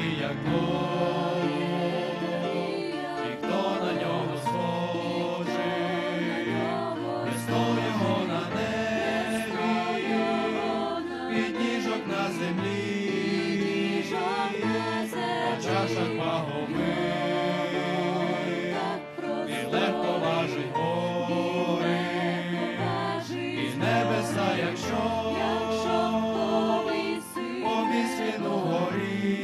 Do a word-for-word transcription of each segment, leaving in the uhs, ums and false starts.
такий, як Бог, і хто на нього схожий, престол його на небі, підніжок на землі, на чашах вагових, і легко важить гори, і небеса, якщо повісь він угорі.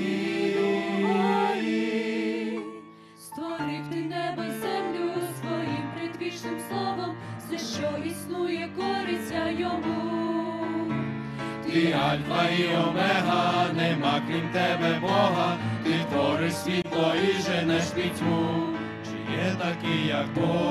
Створив ти небо й землю своїм предвічним словом, все, що існує, кориться йому. Ти Альфа і Омега, нема крім тебе Бога, ти твориш світло і женеш пітьму. Чи є такий, як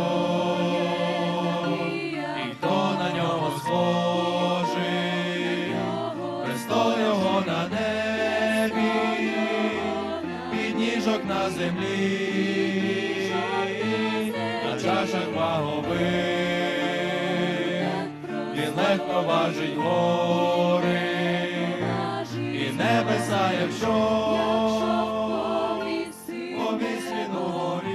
Бог, і хто на нього схожий, престол його на небі, підніжок на землі, на чашах вагових, він легко важить гори, і небеса, якщо повісь він угорі.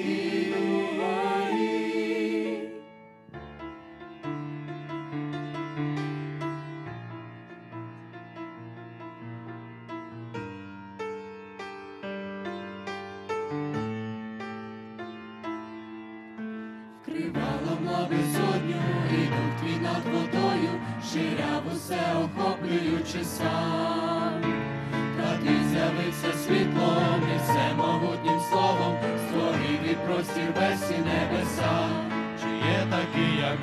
Вкривала мла безодню, і дух твій над водою, ширяв усе охоплюючи сам. Та ти з'явився світлом і всемогутнім словом, створив і простір весь і небеса. Чи є такий, як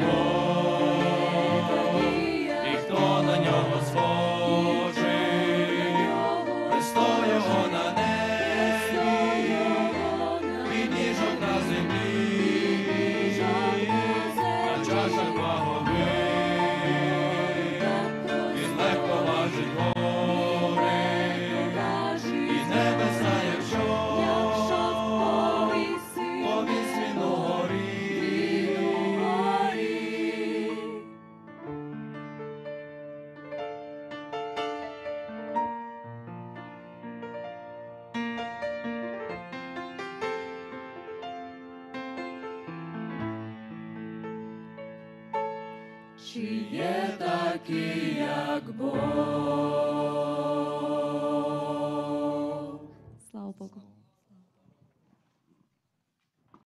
Бог, і хто на нього схожий, престол його на небі, підніжок на землі, на чашах вагових, він легко важить гори, і небеса, якщо повісь він угорі. Чи є такий, як Бог?